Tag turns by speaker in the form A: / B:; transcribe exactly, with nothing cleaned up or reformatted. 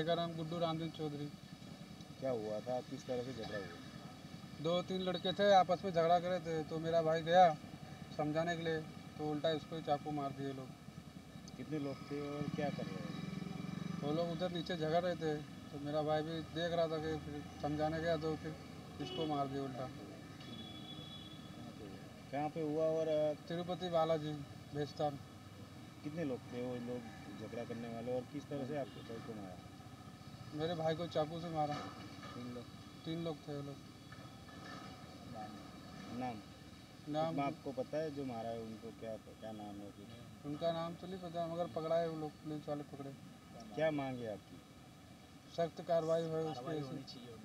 A: भाई का नाम गुड्डू रामदिन चौधरी।
B: क्या हुआ था, किस तरह से झगड़ा हुआ?
A: दो तीन लड़के थे, आपस में झगड़ा करे थे, तो मेरा भाई गया समझाने के लिए, तो उल्टा उसको ही चाकू मार दिए लोग।
B: कितने लोग थे और क्या कर रहे हैं?
A: वो लोग उधर नीचे झगड़ रहे थे, तो मेरा भाई भी देख रहा था कि फिर समझाने गया तो फिर इसको मार दिया उल्टा।
B: कहाँ पे हुआ और
A: तिरुपति बालाजी भेस्तान।
B: कितने लोग थे वो लोग झगड़ा करने वाले, और किस तरह से आपके भाई को मारा?
A: मेरे भाई को चाकू से मारा।
B: तीन लोग?
A: तीन लोग थे वो लोग।
B: नाम
A: नाम
B: नाम आपको पता है जो मारा है उनको, क्या क्या नाम है कुछ?
A: उनका नाम तो नहीं पता, मगर पकड़ा है वो लोग, पुलिस वाले पकड़े।
B: क्या मांग है आपकी?
A: सख्त कार्रवाई हो उस पर।